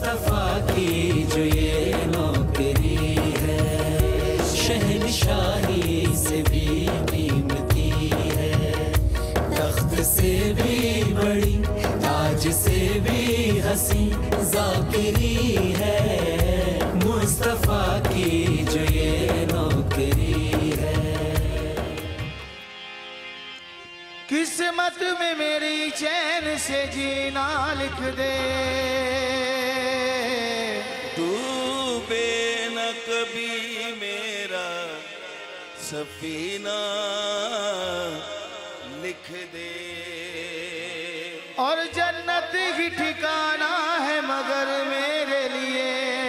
मुस्तफा की जो ये नौकरी है, शहनशाही से भी कीमती है, तख्त से भी बड़ी, ताज से भी हसी ज़ाकिरी है, मुस्तफा की जो ये नौकरी है। किस्मत में मेरी चैन से जीना लिख दे, डूबे न कभी मेरा सफीना लिख दे, और जन्नत ही ठिकाना है मगर मेरे लिए,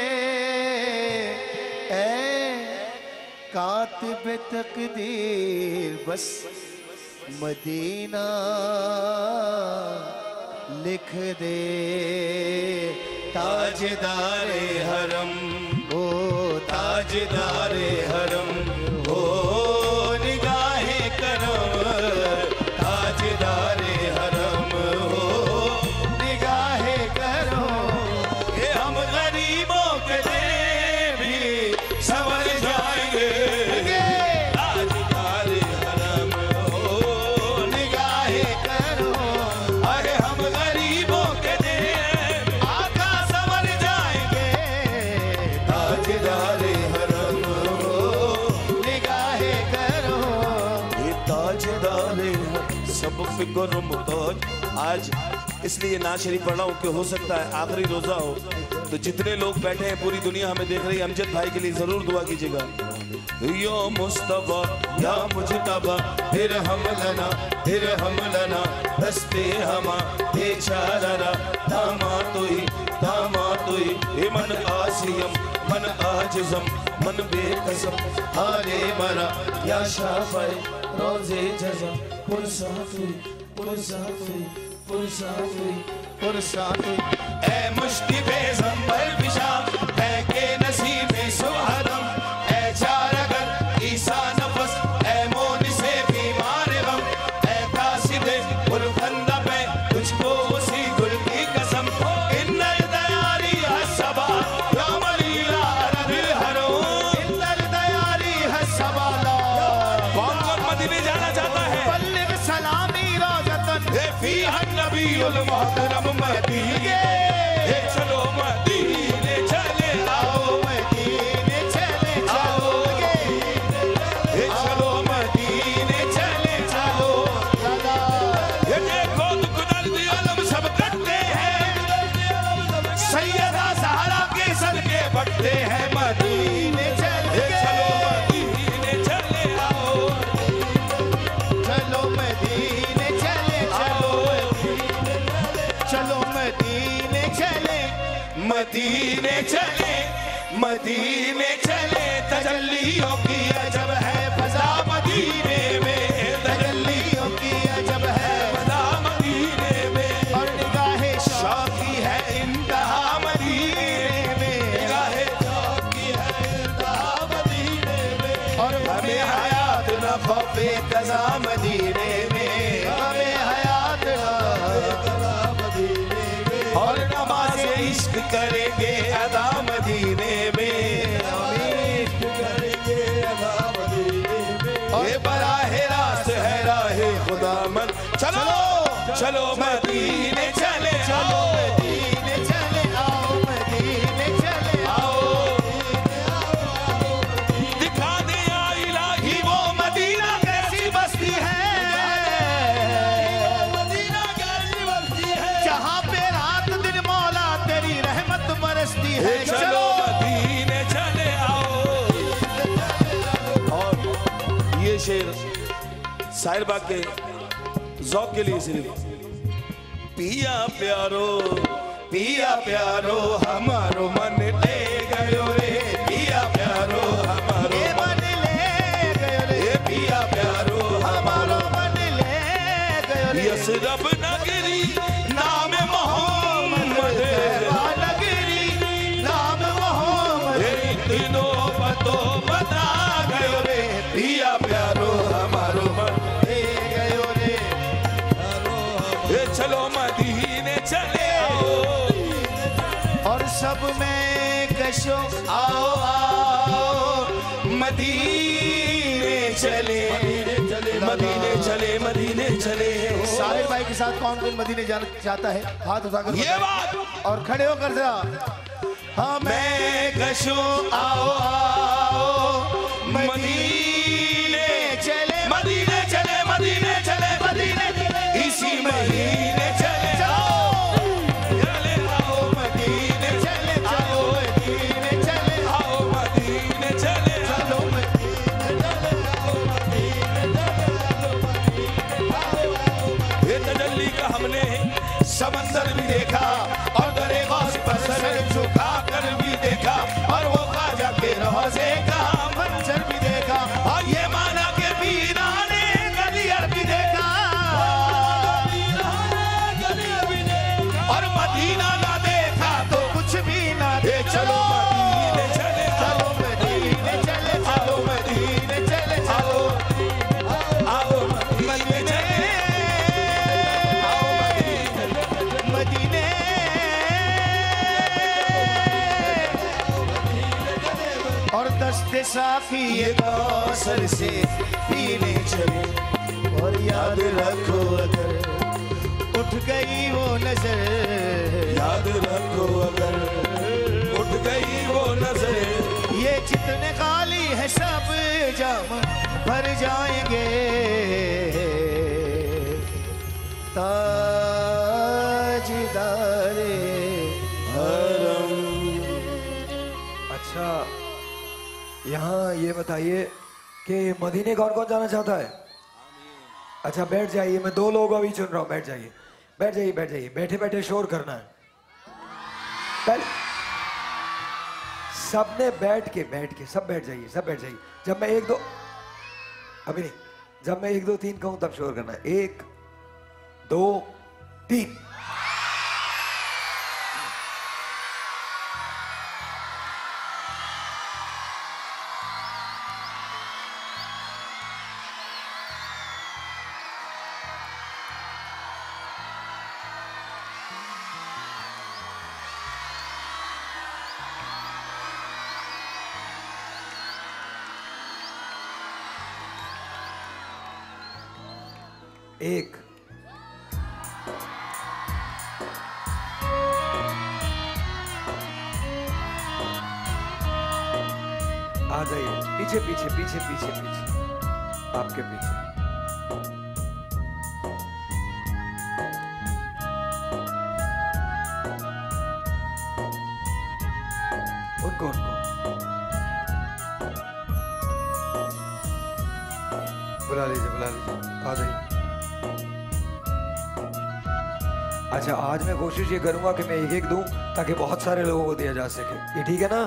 ऐ कातिब तकदीर बस मदीना लिख दे। ताजदारे हरम ओ ताजदारे हरम ओ निगाहे करम, ताजदारे हरम ओ निगाहे करम। ये हम गरीबों के लिए भी संवर जाएंगे, ताजदारे हरम ओ निगाहे करो। अरे हम गरीबों के लिए आका संवर जाएंगे, ताजदारे हरम ओ निगाहे करो। ये ताजदारे सब फिक्र मुताज। आज इसलिए नाज शरीफ पढ़ रहा हूँ कि हो सकता है आखिरी रोजा हो, तो जितने लोग बैठे हैं पूरी दुनिया हमें देख रही है, अमजद भाई के लिए जरूर दुआ कीजिएगा। यो मुस्तफा या मुजतबा फिर हम लना दस्ते हमा बेचारा दामातोई मन आसियम मन आजिज़म मन बेकसम हारे मरा या शाफ़े रोज़े जज़ा पुरसाफ़ी ऐ मुश्किबे ज़ंबर विशा है के नसीबे सुहरम, ऐ चारगर ईसा नफस ऐ मोन से बीमार गम, ऐ कासिदे उल्फंदा पे तुझको उसी गुल की कसम। इन्नल दयारी हसबा या मलीला दिल हरो, इन्नल दयारी हसबा। कौन कौन मदीने जाना चाहता है? बल्लिग सलामी रोज़तन फी नबीउल मुहतरम मदीने। चलो मदीने चले आओ, मदीने चले आओ, चलो मदीने चले आओ। ये देखो दुखदर्द भी आलम सब करते हैं, सैयदा ज़हरा के सदके बढ़ते हैं। मदीने चले चलो मदीने चले आओ, चलो मदीने चले चलो, चलो मदीने चले, मदीने चले, मदीने चले। तजल्लियों की अजब है फज़ा मदीने में, तजल्लियों की अजब है फज़ा मदीने में, और निगाहे शौकी है इंतहा मदीने में, निगाहे शौकी है इंतहा मदीने में। और हमें हयात न खौफे कज़ा मदीने में, हमें हयात न कज़ा मदीने में, और नमाज़े इश्क करेंगे अदा मदीने में, इश्क करेंगे अदा मदीने में। ये बराहे रास्त है राहे खुदा मन। चलो चलो मदीने चले, चलो मदीने चले आओ, मदीने चले आओ। दिखा दे या इलाही वो मदीना कैसी बस्ती है, मदीना कैसी बस्ती है, जहाँ पे रात दिन मौला तेरी रहमत बरसती है। चलो मदीने चले आओ। और ये शेर साहिर बाग के ज़ौक़ के लिए सिर्फ। पिया प्यारो हमारो मन ले गयो रे, पिया प्यारो हमारो मन ले गयो रे, पिया प्यारो हमारो मन ले गयो रे। यसरब नगरी नाम मोहम्मद, नगरी नाम मोहम्मद, तीनों पतो बता गयो रे, पिया प्यारो हमारो मन ले गयो रे। चलो मदीने चले आओ, और सब में कशो आओ आओ मदीने चले, मदीने चले, मदीने चले। साहिर भाई के साथ कौन कौन मदीने जाना चाहता है? हाथ उठाकर ये बात और खड़े होकर जरा। हाँ मैं कशो आओ आओ मदीने चले, मदीने चले, मदीने चले, मदीने इसी महीने चले जाओ, चले आओ मदीने चले, आओ मदीने चले, आओ मदीने चले, चलो मदीने चले, आओ मदीने चले। ये तजल्ली का हमने समंदर भी देखा और दरे गौस पर सर झुका कर भी देखा, और वो ख्वाजा के रोज़े का मंजर भी देखा, और ये माना के वीराने गलियार भी देखा, और मदीना ना देखा तो कुछ भी ना दे। चलो मदीने चले, चलो मदीने चले, चलो मदीने चले, चलो आओ मदीने चले, आओ मदीने। और दस्ते साफी ये कौसर से पीने चले, और याद रखो अगर उठ गई वो नजर, याद रखो अगर उठ गई वो नजर, ये जितने खाली है सब जाम भर जाएंगे, ताजदारे हरम। अच्छा यहाँ ये बताइए कि मदीने कौन कौन जाना चाहता है? अच्छा बैठ जाइए, मैं 2 लोग अभी चुन रहा हूँ, बैठ जाइए, बैठ जाइए, बैठ जाइए, बैठे बैठे शोर करना है। सबने बैठ के सब बैठ जाइए, सब बैठ जाइए। जब मैं 1 2 अभी नहीं, जब मैं 1 2 3 कहूँ तब शोर करना है। 1 2 3। एक आ जाइए, पीछे पीछे पीछे पीछे पीछे, आपके पीछे। उनको उनको बुला लीजिए, बुला लीजिए, आ जाइए। अच्छा आज मैं कोशिश ये करूंगा कि मैं 1-1 दूं ताकि बहुत सारे लोगों को दिया जा सके, ये ठीक है ना?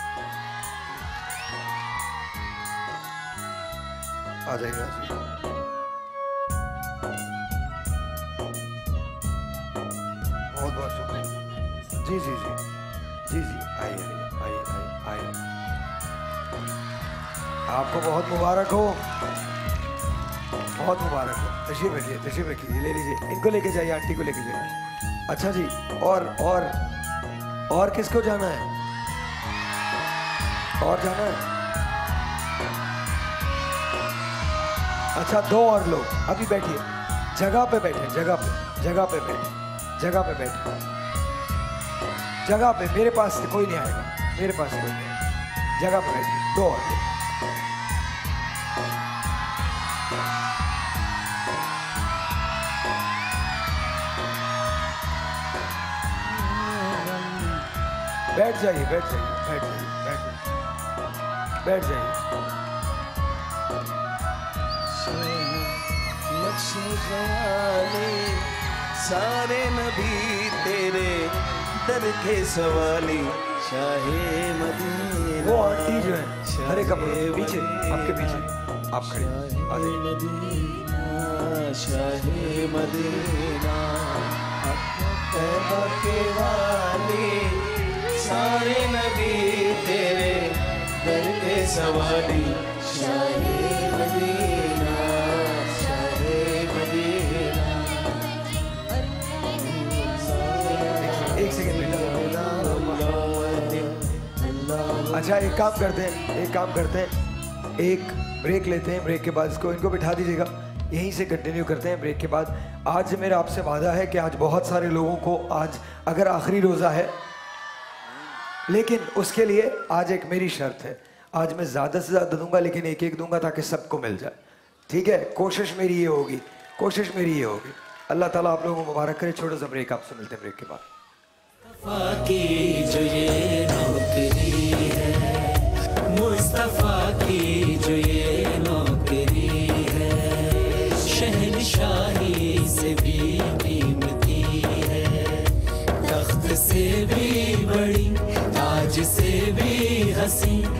आ जाइए, आ जाइए। बहुत बहुत शुक्रिया। जी जी जी जी जी, आइए आइए आइए आइए। आपको बहुत मुबारक हो, बहुत मुबारक हो। तशरीफ रखिए, तशरीफ रखिए, ले लीजिए, इनको लेके जाइए, आंटी को लेके जाइए। अच्छा जी, और किसको जाना है? और जाना है? अच्छा 2 और लोग अभी बैठिए, जगह पे बैठे, जगह पे, जगह पे बैठे, जगह पे बैठे, जगह पे। मेरे पास से कोई नहीं आएगा, मेरे पास से कोई नहीं आएगा, जगह पे बैठिए। 2 और लोग। बैठ जाइए, बैठ जाइए, बैठ जाइए, बैठ जाइए, बैठ जाइए। सारे नबी तेरे दर के सवाली, शाहे मदीना। वो आंटी जो है हरे कपड़े पीछे, आपके पीछे, आप खड़े, आ जाइए। शाहे मदीना के वाली, सारे नबी तेरे दर के सवाली, शाहे मदीना, शाहे मदीना। एक सेकंड बेटा, अच्छा एक काम करते हैं, एक ब्रेक लेते हैं। ब्रेक के बाद इनको बिठा दीजिएगा, यहीं से कंटिन्यू करते हैं ब्रेक के बाद। आज मेरा आपसे वादा है कि आज बहुत सारे लोगों को, आज अगर आखिरी रोज़ा है, लेकिन उसके लिए आज एक मेरी शर्त है, आज मैं ज़्यादा से ज़्यादा दूंगा, लेकिन एक एक दूंगा ताकि सबको मिल जाए। ठीक है, कोशिश मेरी ये होगी। अल्लाह ताला आप लोगों को मुबारक करे। छोटा सा ब्रेक, आपसे मिलते हैं ब्रेक के बाद। की जो ये नौकरी है, मुस्तफा की जो ये नौकरी है, शहनशाही से भी कीमती है, तख्त से भी बड़ी, ताज से भी हसी,